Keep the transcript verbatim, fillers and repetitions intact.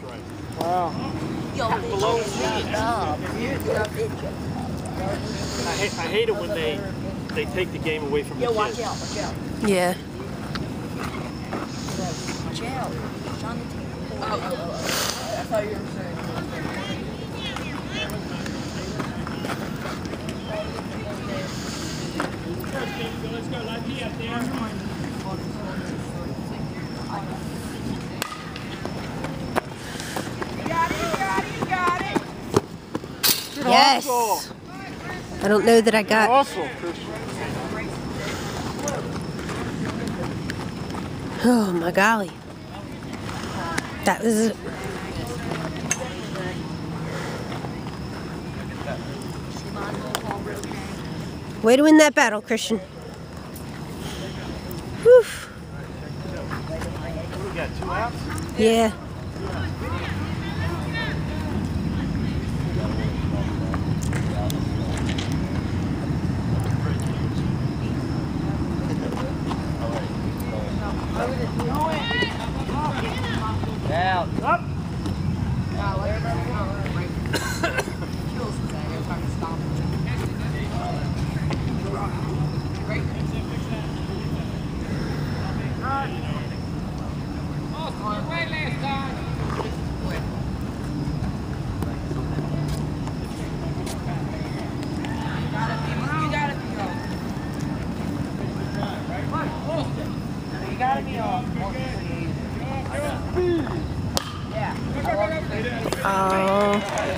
Wow. Below his knees. I hate, I hate it when they they take the game away from the kids. Watch out, watch out. Yeah. Watch out. It's on the table. Oh, oh, oh, oh. I thought you were saying. Let's go, light me up there. Got it, got it, got it. Yes. I don't know that I got. Awesome, Christian. Oh my golly. That was it. Way to win that battle, Christian. Whew. We got two outs? Yeah. Out. Up. You gotta be off. Yeah. Oh.